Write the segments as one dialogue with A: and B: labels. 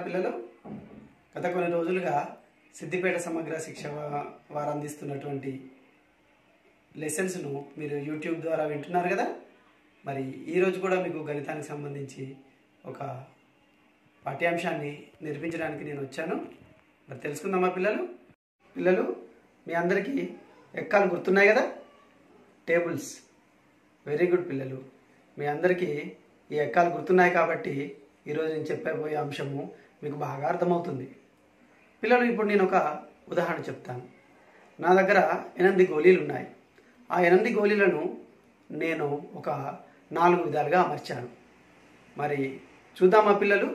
A: పిల్లలు గత కొన్ని రోజులుగా సిద్దిపేట సమగ్ర శిక్ష వారు అందిస్తున్నటువంటి లెసన్స్ను మీరు యూట్యూబ్ ద్వారా వింటున్నారు కదా. మరి ఈరోజు కూడా మీకు గణితానికి సంబంధించి ఒక పాఠ్యాంశాన్ని నేర్పించడానికి నేను వచ్చాను. మరి తెలుసుకుందామా పిల్లలు మీ అందరికీ ఎక్కాలు గుర్తున్నాయి కదా, టేబుల్స్. వెరీ గుడ్ పిల్లలు, మీ అందరికీ ఈ ఎక్కాలు గుర్తున్నాయి కాబట్టి ఈరోజు నేను చెప్పబోయే అంశము మీకు బాగా అర్థమవుతుంది. పిల్లలు, ఇప్పుడు నేను ఒక ఉదాహరణ చెప్తాను. నా దగ్గర 8 గోళీలు ఉన్నాయి. ఆ 8 గోళీలను నేను ఒక 4 విధాలుగా అమర్చాను. మరి చూద్దామా పిల్లలు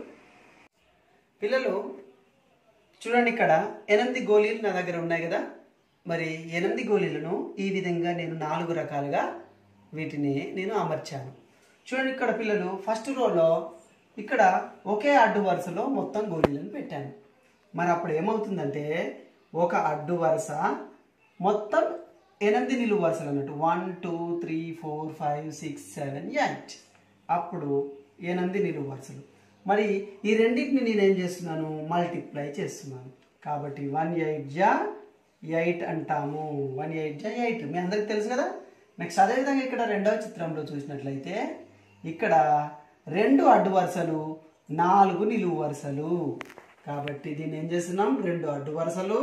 A: చూడండి, ఇక్కడ 8 గోళీలు నా దగ్గర ఉన్నాయి కదా. మరి 8 గోళీలను ఈ విధంగా నేను 4 రకాలుగా వీటిని నేను అమర్చాను. చూడండి ఇక్కడ పిల్లలు, ఫస్ట్ రోలో ఇక్కడ ఒకే అడ్డు వరుసలో మొత్తం గోళీలను పెట్టాను. మరి అప్పుడు ఏమవుతుందంటే ఒక అడ్డు వరుస మొత్తం 8 నిలువు వరుసలు అన్నట్టు 1 2 3 4 5 6 7 8 అప్పుడు 8 నిలువు వరుసలు. మరి ఈ రెండింటిని నేనేం చేస్తున్నాను, మల్టిప్లై చేస్తున్నాను. కాబట్టి 1 8 జా 8 అంటాము. 1 8 జా 8 మీ అందరికి తెలుసు కదా. నెక్స్ట్ అదేవిధంగా ఇక్కడ రెండవ చిత్రంలో చూసినట్లయితే ఇక్కడ 2 అడ్డు వరుసలు 4 నిలువు వరుసలు. కాబట్టి దీన్ని ఏం చేస్తున్నాం, 2 అడ్డు వరుసలు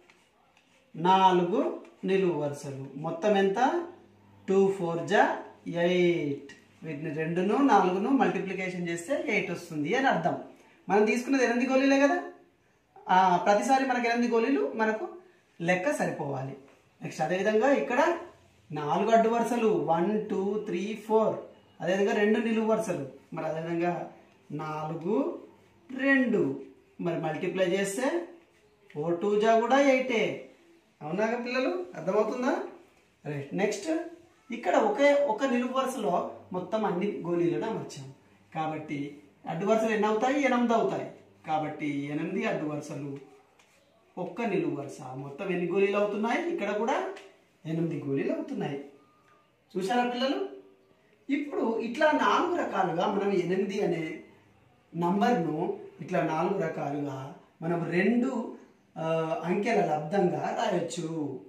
A: 4 నిలువు వరుసలు. మొత్తం ఎంత, 2 4 జా 8. వీటిని 2ను 4ను మల్టిప్లికేషన్ చేస్తే 8 వస్తుంది అని అర్థం. మనం తీసుకున్నది 8 గోళీలే కదా. ప్రతిసారి మనకు 8 గోళీలు మనకు లెక్క సరిపోవాలి. నెక్స్ట్ అదేవిధంగా ఇక్కడ 4 అడ్డు వరుసలు 1 2 3 4. అదేవిధంగా 2 నిలువు వరుసలు. మరి అదేవిధంగా 4 2 మరి మల్టిప్లై చేస్తే 4 2 జా కూడా 8. అవునా పిల్లలు, అర్థమవుతుందా? రైట్. నెక్స్ట్ ఇక్కడ ఒక నిలువు వరుసలో మొత్తం అన్ని గోళీలను అమర్చాము. కాబట్టి అడ్డు వరుసలు ఎన్ని అవుతాయి, 8 అవుతాయి. కాబట్టి 8 అడ్డు వరుసలు ఒక్క నిలువు వరుస. మొత్తం ఎన్ని గోళీలు అవుతున్నాయి, ఇక్కడ కూడా 8 గోళీలు అవుతున్నాయి. చూసారా పిల్లలు? ఇప్పుడు ఇట్లా 4 రకాలుగా మనం 8 అనే నంబర్ను ఇట్లా 4 రకాలుగా మనం 2 అంకెల లబ్దంగా రాయొచ్చు.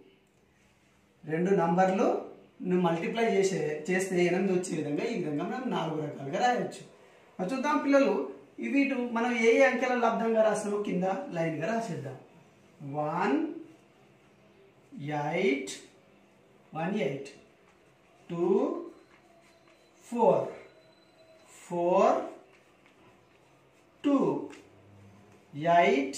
A: 2 నంబర్లు మల్టిప్లై చేస్తే 8 వచ్చే విధంగా ఈ విధంగా మనం 4 రకాలుగా రాయొచ్చు. మరి చూద్దాం పిల్లలు, వీటి మనం ఏ అంకెల లబ్దంగా రాస్తామో కింద లైన్గా రాసేద్దాం. 1 8 2 4 4 2 8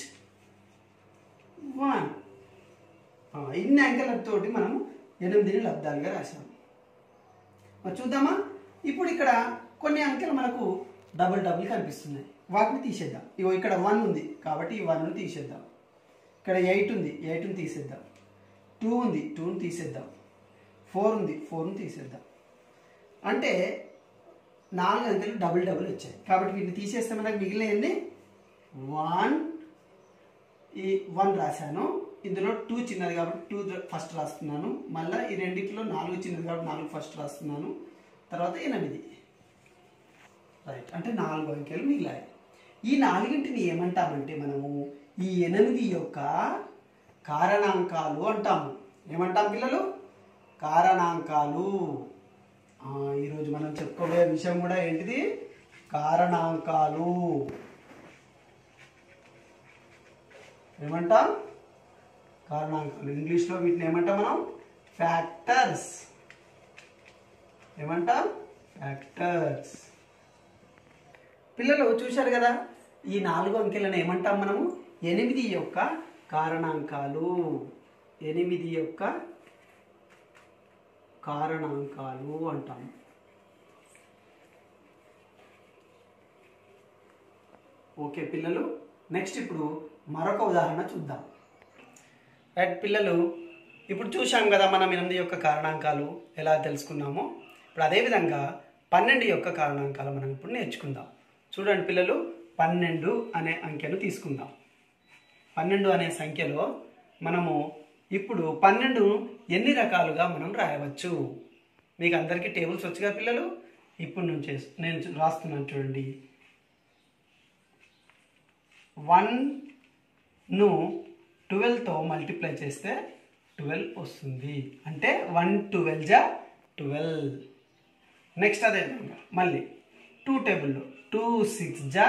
A: 1. ఇన్ని అంకెలతోటి మనము 8ని లబ్దాలుగా రాసాము. మరి చూద్దామా? ఇప్పుడు ఇక్కడ కొన్ని అంకెలు మనకు డబుల్ కనిపిస్తున్నాయి, వాటిని తీసేద్దాం. ఇక్కడ 1 ఉంది కాబట్టి ఈ 1ను తీసేద్దాం. ఇక్కడ 8 ఉంది, 8ని తీసేద్దాం. 2 ఉంది, 2ని తీసేద్దాం. 4 ఉంది, 4ని తీసేద్దాం. అంటే 4 అంకెలు డబుల్ వచ్చాయి. కాబట్టి వీటిని తీసేస్తే మనకు మిగిలినవన్నీ 1 రాశాను. ఇందులో 2 చిన్నది కాబట్టి 2 ఫస్ట్ రాస్తున్నాను. మళ్ళీ ఈ రెండింటిలో 4 చిన్నది కాబట్టి 4 ఫస్ట్ రాస్తున్నాను. తర్వాత 8. రైట్. అంటే 4 అంకెలు మిగిలాయి. ఈ 4ని ఏమంటామంటే మనము ఈ 8 యొక్క కారణాంకాలు అంటాము. ఏమంటాం పిల్లలు? కారణాంకాలు. ఈరోజు మనం చెప్పుకోబోయే విషయం కూడా ఏంటిది, కారణాంకాలు. ఏమంటాం? కారణాంకాలు. ఇంగ్లీష్లో వీటిని ఏమంటాం మనం, ఫ్యాక్టర్స్. ఏమంటాం? ఫ్యాక్టర్స్. పిల్లలు చూశారు కదా, ఈ 4 అంకెలను ఏమంటాం మనము, 8 యొక్క కారణాంకాలు. 8 యొక్క కారణాంకాలు అంటాము. ఓకే పిల్లలు, నెక్స్ట్ ఇప్పుడు మరొక ఉదాహరణ చూద్దాం. రైట్ పిల్లలు, ఇప్పుడు చూసాం కదా మనం 8 యొక్క కారణాంకాలు ఎలా తెలుసుకున్నామో. ఇప్పుడు అదేవిధంగా 12 యొక్క కారణాంకాలు మనం ఇప్పుడు నేర్చుకుందాం. చూడండి పిల్లలు, 12 అనే అంకెను తీసుకుందాం. 12 అనే సంఖ్యలో మనము ఇప్పుడు 12 ఎన్ని రకాలుగా మనం రాయవచ్చు? మీకు అందరికీ టేబుల్స్ వచ్చుగా పిల్లలు. ఇప్పుడు నుంచి నేను రాస్తున్నాను చూడండి. 1ను 12తో మల్టిప్లై చేస్తే 12 వస్తుంది. అంటే 1 12 జా 12. నెక్స్ట్ అదే విధంగా మళ్ళీ 2 టేబుల్లో 2 6 జా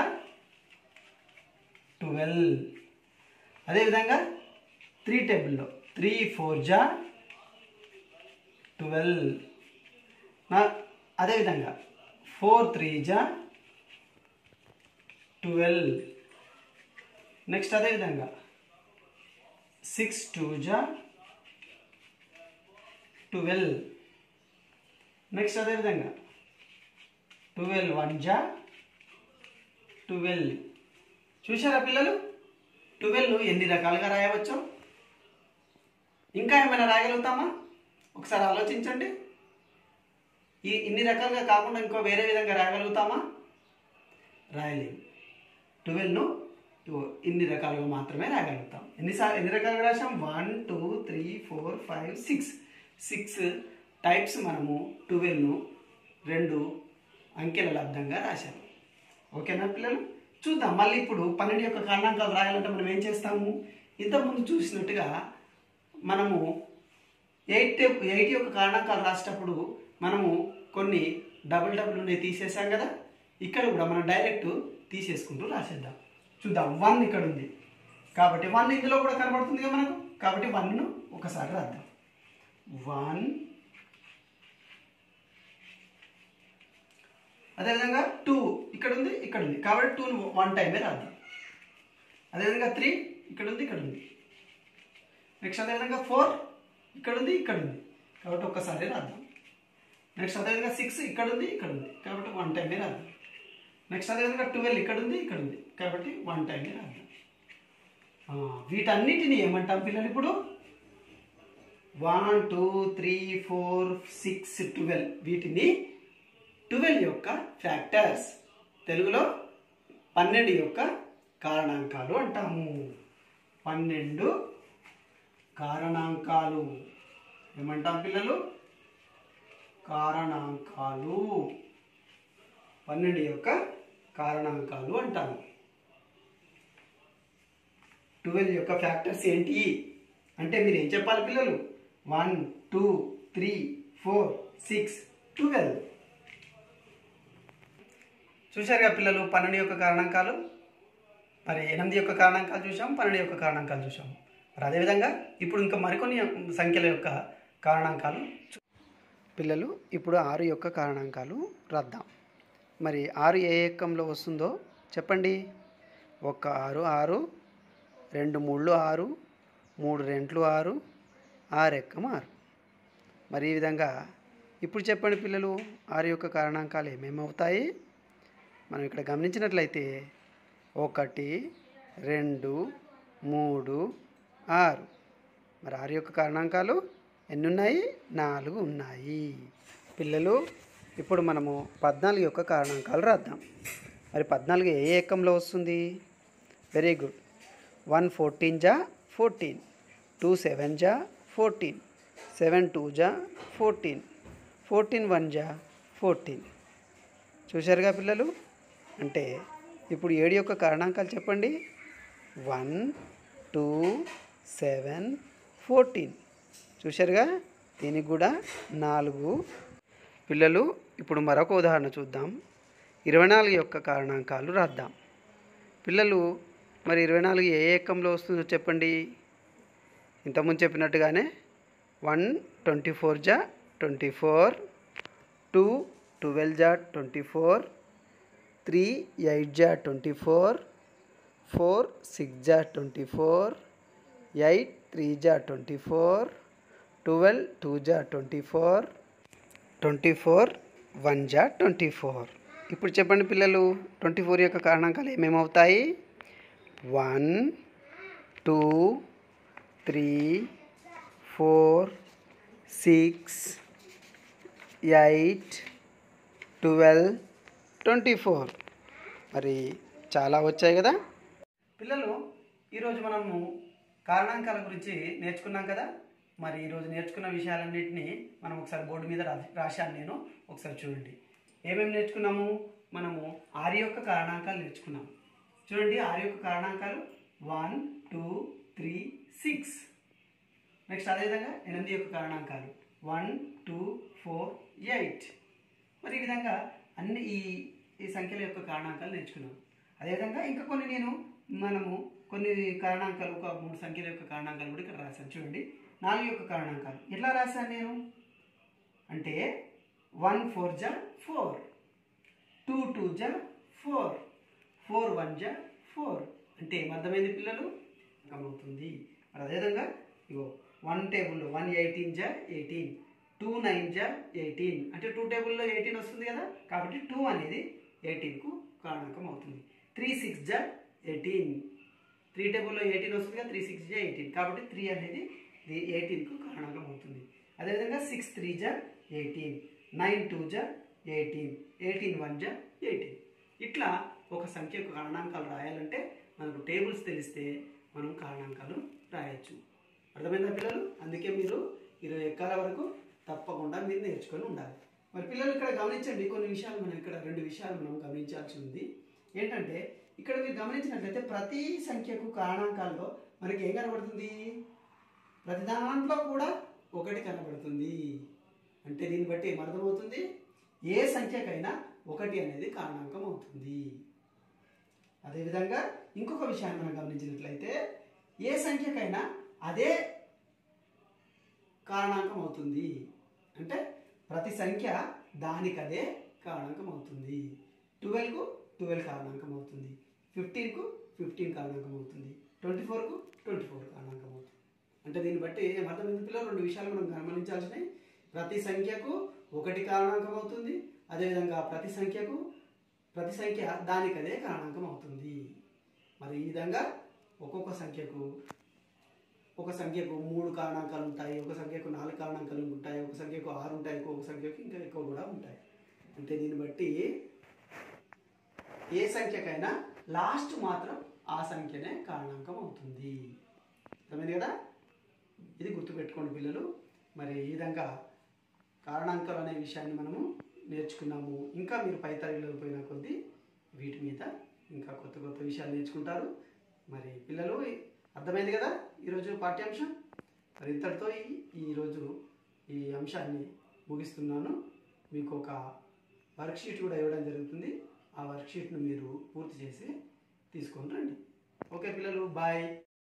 A: 12. అదేవిధంగా 3 టేబుల్లో 3 4 జా 12. అదేవిధంగా 4 3 జా 12. నెక్స్ట్ అదేవిధంగా 6 2 జా 12. నెక్స్ట్ అదేవిధంగా 12 1 జా 12. చూసారా పిల్లలు 12ను ఎన్ని రకాలుగా రాయవచ్చు? ఇంకా ఏమైనా రాయగలుగుతామా? ఒకసారి ఆలోచించండి. ఇన్ని రకాలుగా కాకుండా ఇంకో వేరే విధంగా రాయగలుగుతామా? రాయలేము. 12ను ఇన్ని రకాలుగా మాత్రమే రాయగలుగుతాం. ఎన్ని రకాలుగా రాసాం? 1 2 3 4 5 6 టైప్స్ మనము 12ను 2 అంకెల లబ్ధంగా రాశాము. ఓకేనా పిల్లలు? చూద్దాం. మళ్ళీ ఇప్పుడు 12 యొక్క కారణాంకాలు రాయాలంటే మనం ఏం చేస్తాము? ఇంతకుముందు చూసినట్టుగా మనము 8 యొక్క కారణాంకాలు రాసేటప్పుడు మనము కొన్ని డబుల్ డబుల్ తీసేసాం కదా. ఇక్కడ కూడా మనం డైరెక్ట్ తీసేసుకుంటూ రాసేద్దాం. చూద్దాం. 1 ఇక్కడ ఉంది కాబట్టి 1 ఇందులో కూడా కనబడుతుంది కదా మనకు. కాబట్టి 1ను ఒకసారి రాద్దాం. 1. అదేవిధంగా 2 ఇక్కడ ఉంది కాబట్టి 2ను 1 టైమే రాద్దాం. అదేవిధంగా 3 ఇక్కడ ఉంది. నెక్స్ట్ అదేవిధంగా 4 ఇక్కడ ఉంది కాబట్టి ఒక్కసారి రాద్దాం. నెక్స్ట్ అదేవిధంగా 6 ఇక్కడ ఉంది కాబట్టి 1 టైమే రాద్దాం. నెక్స్ట్ అదేవిధంగా 12 ఇక్కడ ఉంది కాబట్టి 1 టైమే రాద్దాం. వీటన్నిటిని ఏమంటాం పిల్లలు? ఇప్పుడు 1 2 3 4 6 12 వీటిని 12 యొక్క ఫ్యాక్టర్స్, తెలుగులో 12 యొక్క కారణాంకాలు అంటాము. 12 కారణాంకాలు ఏమంటాం పిల్లలు? కారణాంకాలు. 12 యొక్క కారణాంకాలు అంటాము. 12 యొక్క ఫ్యాక్టర్స్ ఏంటి అంటే మీరు ఏం చెప్పాలి పిల్లలు? 1 2 3 4 6 12. చూశారుగా పిల్లలు 12 యొక్క కారణాంకాలు. మరి 8 యొక్క కారణాంకాలు చూసాం, 12 యొక్క కారణాంకాలు చూసాం. మరి అదేవిధంగా ఇప్పుడు ఇంకా మరికొన్ని సంఖ్యల యొక్క కారణాంకాలు పిల్లలు. ఇప్పుడు 6 యొక్క కారణాంకాలు రాద్దాం. మరి 6 ఏ ఎక్కంలో వస్తుందో చెప్పండి. 1 6 6, 2 3 6, 3 2 6, 6 ఎక్కం 6. మరి ఈ విధంగా ఇప్పుడు చెప్పండి పిల్లలు 6 యొక్క కారణాంకాలు ఏమేమి అవుతాయి? మనం ఇక్కడ గమనించినట్లయితే 1 2 3 6. మరి 6 యొక్క కారణాంకాలు ఎన్ని ఉన్నాయి? 4 ఉన్నాయి. పిల్లలు ఇప్పుడు మనము 14 యొక్క కారణాంకాలు రాద్దాం. మరి 14 ఏ ఎక్కంలో వస్తుంది? Very good. 1 14 జా 14, 2 7 జా 14, 7 2 జా 14, 14 1 జా 14. చూశారుగా పిల్లలు. అంటే ఇప్పుడు 7 యొక్క కారణాంకాలు చెప్పండి. 1 2 7 14. చూశారుగా. దీనికి కూడా 4. పిల్లలు ఇప్పుడు మరొక ఉదాహరణ చూద్దాం. 24 యొక్క కారణాంకాలు రాద్దాం. పిల్లలు మరి 24 ఏ ఎక్కంలో వస్తుందో చెప్పండి. ఇంతకుముందు చెప్పినట్టుగానే 1 24 జా 24, 2 12 జా 24, 3 8 జా 24, 4 6 జా 24, 8 3 జా 24, 12 2 జా 24, 24 1 జా 24. ఇప్పుడు చెప్పండి పిల్లలు 24 యొక్క కారణాంకాలు ఏమేమవుతాయి? 1 2 3 4 6 8 12 24. మరి చాలా వచ్చాయి కదా పిల్లలు. ఈరోజు మనము కారణాంకాల గురించి నేర్చుకున్నాం కదా. మరి ఈరోజు నేర్చుకున్న విషయాలన్నింటినీ మనం ఒకసారి బోర్డు మీద రాశాను నేను. ఒకసారి చూడండి. ఏమేమి నేర్చుకున్నాము? మనము 6 యొక్క కారణాంకాలు నేర్చుకున్నాము. చూడండి 6 యొక్క కారణాంకాలు 1 2 3 6. నెక్స్ట్ అదేవిధంగా 8 యొక్క కారణాంకాలు 1 2 4 8. మరి ఈ విధంగా అన్ని ఈ సంఖ్యల యొక్క కారణాంకాలు నేర్చుకున్నాం. అదేవిధంగా ఇంకా మనము కొన్ని కారణాంకాలు, ఒక 3 సంఖ్యల యొక్క కారణాంకాలు కూడా ఇక్కడ రాశాను. చూడండి 4 యొక్క కారణాంకాలు ఎట్లా రాశాను నేను అంటే 1 4 జా 4, 2 2 జా 4, 4 1 జా 4. అంటే అర్థమైంది పిల్లలు, అవుతుంది. మరి అదేవిధంగా ఇగో 1 టేబుల్లో 1 18 జా 18, 2 9 జా 18. అంటే 2 టేబుల్లో 18 వస్తుంది కదా, కాబట్టి 2 అనేది 18కు కారణాంకం అవుతుంది. 3 6 జా 18, 3 టేబుల్లో 18 వస్తుంది కదా, 3 6 జా 18, కాబట్టి 3 అనేది 18కు కారణాంకం అవుతుంది. అదేవిధంగా 6 3 జా 18, 9 2 జా 18, 18 1 జా 18. ఇట్లా ఒక సంఖ్య యొక్క కారణాంకాలు రాయాలంటే మనకు టేబుల్స్ తెలిస్తే మనం కారణాంకాలు రాయొచ్చు. అర్థమైందా పిల్లలు? అందుకే మీరు 20 ఎక్కాల వరకు తప్పకుండా మీరు నేర్చుకొని ఉండాలి. మరి పిల్లలు ఇక్కడ గమనించండి, కొన్ని విషయాలు మనం ఇక్కడ 2 విషయాలు మనం గమనించాల్సి ఉంది. ఏంటంటే ఇక్కడ మీరు గమనించినట్లయితే ప్రతి సంఖ్యకు కారణాంకాల్లో మనకి ఏం కనబడుతుంది? ప్రతి దాంట్లో కూడా 1 కనబడుతుంది. అంటే దీన్ని బట్టి ఏమర్థమవుతుంది? ఏ సంఖ్యకైనా 1 అనేది కారణాంకం అవుతుంది. అదేవిధంగా ఇంకొక విషయాన్ని మనం గమనించినట్లయితే ఏ సంఖ్యకైనా అదే కారణాంకం అవుతుంది. అంటే ప్రతి సంఖ్య దానికదే కారణాంకం అవుతుంది. 12కు 12 కారణాంకం అవుతుంది, 15కు 15 కారణాంకం అవుతుంది, 24కు 24 కారణాంకం అవుతుంది. అంటే దీన్ని బట్టి ఏమర్థమైంది పిల్లలు? 2 విషయాలు మనం గమనించాల్సినవి. ప్రతి సంఖ్యకు 1 కారణాంకం అవుతుంది, అదేవిధంగా ప్రతి సంఖ్య దానికదే కారణాంకం అవుతుంది. మరి ఈ విధంగా ఒక్కొక్క సంఖ్యకు 3 కారణాంకాలు ఉంటాయి, ఒక సంఖ్యకు 4 కారణాంకాలు ఉంటాయి, ఒక సంఖ్యకు 6 ఉంటాయి, ఒక సంఖ్యకు ఇంకా ఎక్కువ కూడా ఉంటాయి. అంటే దీన్ని బట్టి ఏ సంఖ్యకైనా లాస్ట్ మాత్రం ఆ సంఖ్యనే కారణాంకం అవుతుంది. అర్థమైంది కదా? ఇది గుర్తుపెట్టుకోండి పిల్లలు. మరి ఈ విధంగా కారణాంకాలు అనే విషయాన్ని మనము నేర్చుకున్నాము. ఇంకా మీరు పై తరగతిలోకి పోయిన కొద్దీ వీటి మీద ఇంకా కొత్త కొత్త విషయాలు నేర్చుకుంటారు. మరి పిల్లలు అర్థమైంది కదా ఈరోజు పాఠ్యాంశం? మరి ఇంతటితో ఈరోజు ఈ అంశాన్ని ముగిస్తున్నాను. మీకు ఒక వర్క్షీట్ కూడా ఇవ్వడం జరుగుతుంది. ఆ వర్క్షీట్ను మీరు పూర్తి చేసి తీసుకొని రండి. ఓకే పిల్లలు, బాయ్.